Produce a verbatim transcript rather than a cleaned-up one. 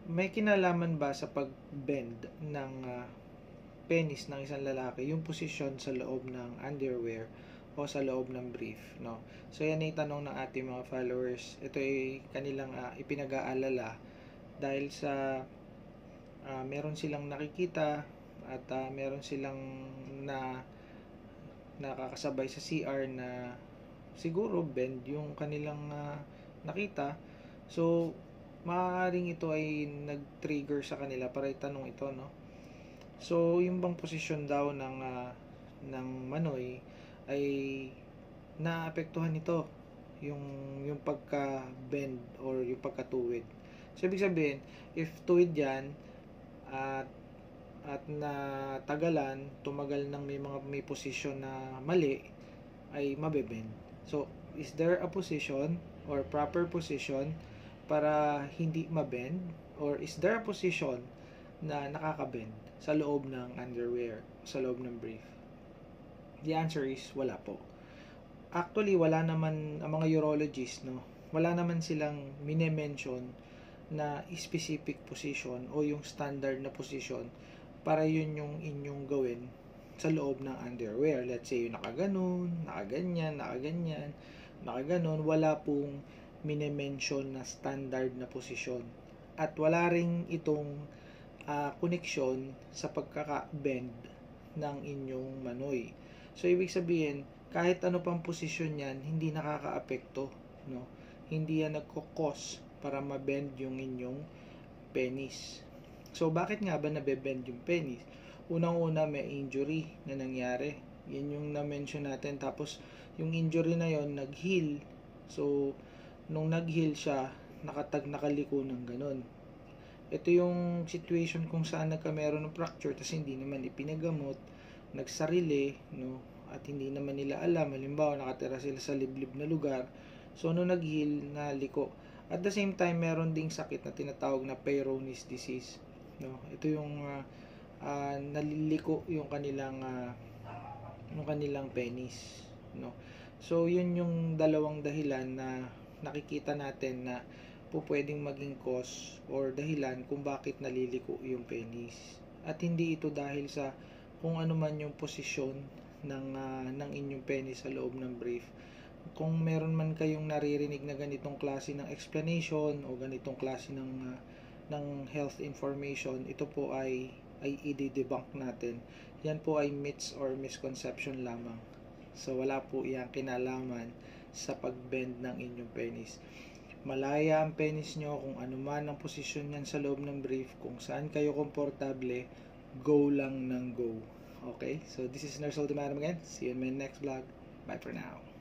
may kinalaman ba sa pag-bend ng uh, penis ng isang lalaki yung posisyon sa loob ng underwear o sa loob ng brief, no? So yan ay tanong ng ating mga followers. Ito ay kanilang uh, ipinag-aalala dahil sa uh, meron silang nakikita at uh, meron silang na nakakasabay sa C R na siguro bend yung kanilang uh, nakita. So maaaring ito ay nag-trigger sa kanila para itanong ito, no? So yung bang posisyon daw ng uh, ng manoy ay naapektuhan nito yung yung pagka-bend or yung pagkatuwid. So ibig sabihin, if tuwid yan at at na tagalan, tumagal ng may mga may posisyon na mali, ay mabebend. So is there a position or proper position para hindi mabend, or is there a position na nakakabend sa loob ng underwear, sa loob ng brief? The answer is wala po. Actually, wala naman ang mga urologists, no? Wala naman silang mine-mention na specific position o yung standard na position para yun yung inyong gawin sa loob ng underwear. Let's say, yung nakaganon, nakaganyan, nakaganyan, nakaganon. Wala pong mine-mention na standard na posisyon. At wala ring itong uh, connection sa pagkaka-bend ng inyong manoy. So, ibig sabihin, kahit ano pang posisyon yan, hindi nakaka-apekto, no? Hindi yan nagkukos para mabend yung inyong penis. So, bakit nga ba nabebend yung penis? Unang-una, may injury na nangyari. Yan yung na-mention natin. Tapos, yung injury na yon nag-heal. So, nung nag-heal siya, nakatag nakaliko ng ganun. Ito yung situation kung saan nagkameron ng fracture tapos hindi naman ipinagamot, nagsarili, no? At hindi naman nila alam. Halimbawa, nakatira sila sa liblib na lugar. So, nung nag-heal, naliko. At the same time, meron ding sakit na tinatawag na Peyronie's disease, no? Ito yung uh, uh, naliliko yung kanilang uh, yung kanilang penis, no? So, yun yung dalawang dahilan na nakikita natin na po pwedeng maging cause or dahilan kung bakit naliliko yung penis. At hindi ito dahil sa kung ano man yung posisyon ng uh, ng inyong penis sa loob ng brief. Kung meron man kayong naririnig na ganitong klase ng explanation o ganitong klase ng uh, ng health information, ito po ay ay i-debunk natin. Yan po ay myths or misconception lamang. So wala po iyang kinalaman sa pag-bend ng inyong penis. Malaya ang penis nyo kung ano man ang posisyon niyan sa loob ng brief, kung saan kayo komportable, go lang ng go. Okay? So this is Nurse Ultimatum again. See you in my next vlog. Bye for now.